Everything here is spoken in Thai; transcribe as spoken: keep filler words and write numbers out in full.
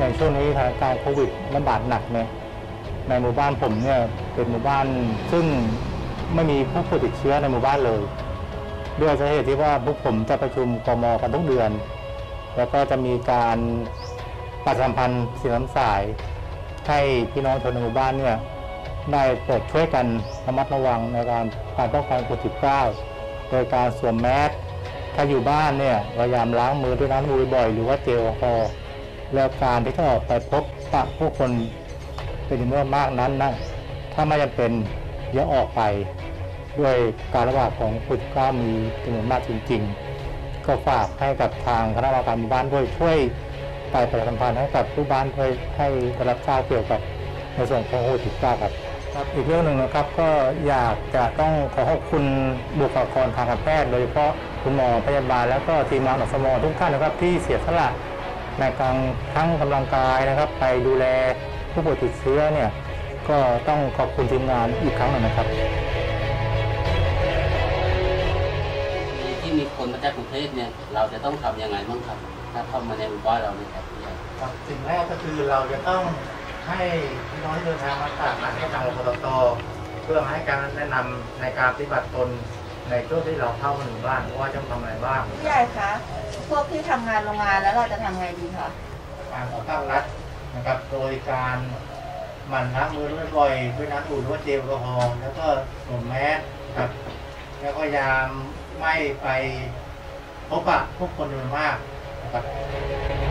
ในช่วงนี้สถานการณ์โควิดระบาดหนักเนี่ยในหมู่บ้านผมเนี่ยเป็นหมู่บ้านซึ่งไม่มีผู้ป่วยติดเชื้อในหมู่บ้านเลยด้วยสาเหตุที่ว่าพวกผมจะประชุมกม.กันทุกเดือนแล้วก็จะมีการประชาสัมพันธ์สื่อน้ำสายให้พี่น้องชนในหมู่บ้านเนี่ยได้โปรดช่วยกันระมัดระวังในการการป้องกันโควิด สิบเก้า โดยการสวมแมสถ้าอยู่บ้านเนี่ยพยายามล้างมือด้วยน้ำบ่อยๆหรือว่าเจลแอลกอฮอล์แล้วการที่จะออกไปพบปะผู้คนเป็นจำนวนมากนั้นนะถ้าไม่จำเป็นอย่าออกไปด้วยการระบาดของโควิด สิบเก้า มีจำนวนมากจริงๆก็ฝากให้กับทางคณะกรรมการหมู่บ้านด้วยช่วยไปประชาสัมพันธ์ให้กับผู้บ้านด้วยให้ได้รับทราบเกี่ยวกับในส่วนของโควิด สิบเก้า ครับอีกเรื่องหนึ่งนะครับก็อยากจะต้องขอขอบคุณบุคลากรทางการแพทย์โดยเฉพาะคุณหมอพยาบาลแล้วก็ทีมงานอสมทุกท่านนะครับที่เสียสละในการทั้งกำลังกายนะครับไปดูแลผู้ป่วยติดเชื้อเนี่ยก็ต้องขอบคุณทีมงานอีกครั้งหนึ่งนะครับที่มีคนมาจากกรุงเทพเนี่ยเราจะต้องทำยังไงบ้างครับถ้าเข้ามาในหมู่บ้านเราเนี่ยครับสิ่งแรกก็คือเราจะต้องให้พี่น้องที่เดินทางมาจากนัดให้ทางรพตตเพื่อมาให้การแนะนำในการปฏิบัติตนในช่วงที่เราเข้ามาถึงบ้านว่าจะทำอะไรบ้างพี่ใหญ่คะพวกที่ทำงานโรงงานแล้วเราจะทำไงดีคะการต่อต้านรัฐนะครับโดยการหมั่นล้างมือบ่อยๆด้วยน้ำอุ่นหรือว่าเจลแอลกอฮอล์แล้วก็สวมแมสครับแล้วก็พยายามไม่ไปพบปะผู้คนจำนวนมากนะครับ